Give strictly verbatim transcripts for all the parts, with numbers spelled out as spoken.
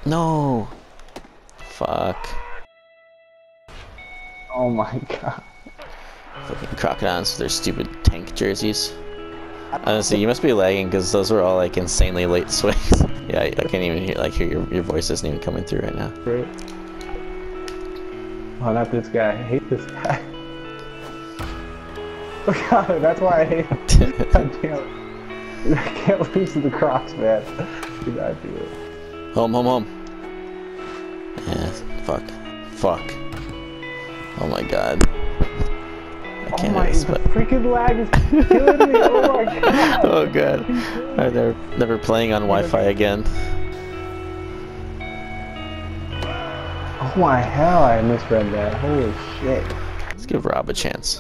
No. Fuck. Oh my god. Fucking Crocodons with their stupid tank jerseys. Honestly, you must be lagging because those were all like insanely late swings. Yeah, I, I can't even hear like hear your your voice isn't even coming through right now. Right. Oh, not this guy. I hate this guy. Oh god, that's why I hate him. God damn it. I can't lose to the Crocs, man. You gotta do it. Home, home, home. Yeah, fuck. Fuck. Oh my god. I Oh can't my, this, the but... freaking lag is killing me. Oh my god. Oh god. Alright, they're never playing on Wi-Fi again. Oh my hell, I misread that. Holy shit. Let's give Rob a chance.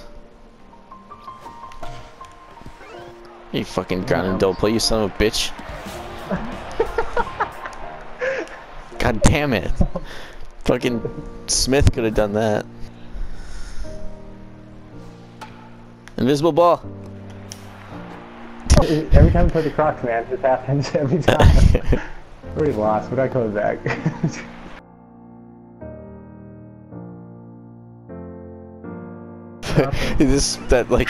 You fucking grounded dope play, you son of a bitch. God damn it. Fucking Smith could have done that. Invisible ball. Every time we play the Crocs, man, this happens every time. Already lost, we're not coming back. This that like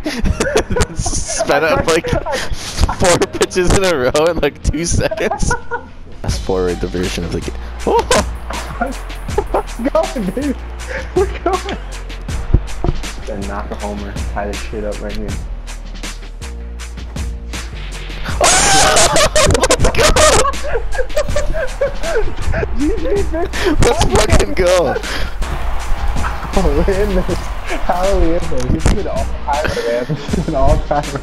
sped up like four pitches in a row in like two seconds. Fast forward the version of the game. Oh! Let's go, dude. We're going. Then knock a homer, tie this shit up right here. Let's fucking go! Oh, we're in this. How are we in this? This is an all-timer, man. This is an all-timer.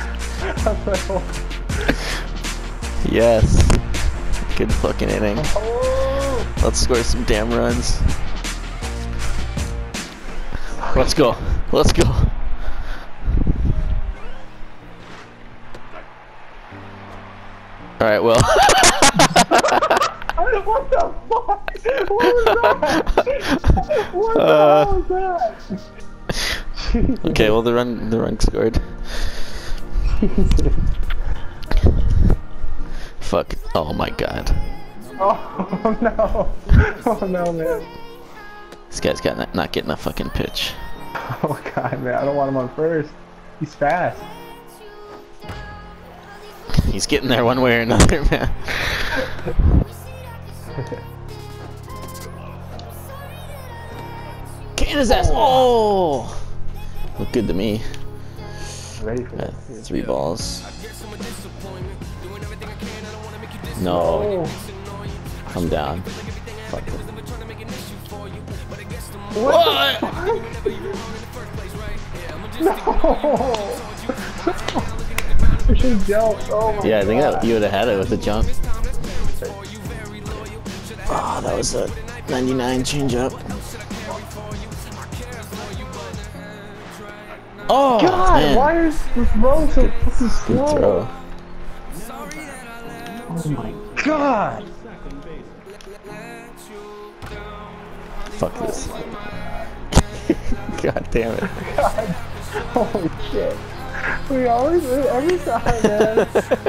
Yes. Good fucking inning. Oh. Let's score some damn runs. Let's go. Let's go. Alright, well. What the fuck? What was that? What the uh, hell was that? Okay, well the run the run scored. Fuck. Oh my god. Oh no. Oh no, man. This guy's got not, not getting a fucking pitch. Oh god, man. I don't want him on first. He's fast. He's getting there one way or another, man. Can his ass. Oh! Look good to me. Ready for that? Uh, three balls. No. Come down. Fuck it. What? No! I should have jumped. Oh my Yeah, I think god. that you would have had it with a jump. Oh, that was a ninety-nine changeup. Oh, God, man. why is the throw so fucking Good slow? throw. Oh my god! Fuck this. God damn it. God. Holy shit. We always, every time, man.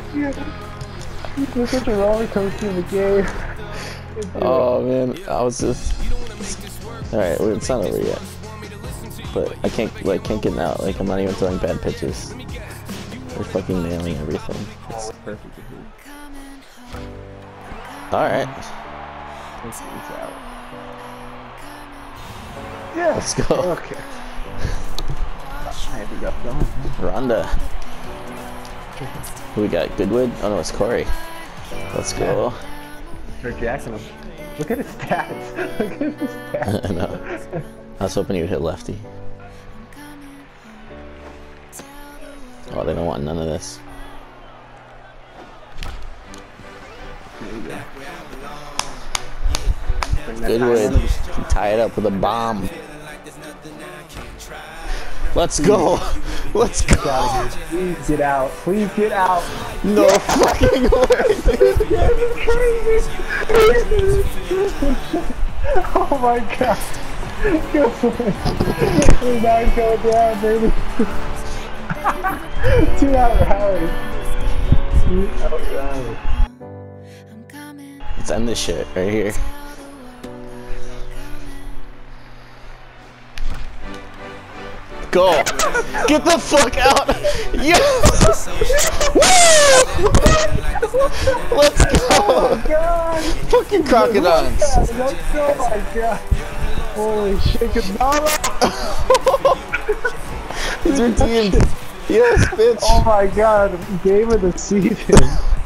It's such a roller coaster in the game. Oh man, I was just. Alright, well, it's not over yet. But I can't, like, can't get out. Like, I'm not even throwing bad pitches. We're fucking nailing everything. It's Perfect. alright. Yeah. Let's go. Okay. I have to go. Rhonda. Who we got? Goodwood? Oh no, it's Corey. Let's go. Start jacking him. Look at his stats. Look at his stats. I know. I was hoping he would hit lefty. Oh, they don't want none of this. Goodwood can tie it up with a bomb. Let's go! Let's go! Please get out. Please get out. No fucking way, dude! This is crazy. Oh my god. We're not going down, baby. Two out rallies. Two out rallies. Let's end this shit right here. Go! Get the fuck out! Yes! Woo! Let's go! Oh my god! Fucking Crocodons! Let's go! Oh my god! Holy shit! He's redeemed! Yes, bitch! Oh my god! Game of the season!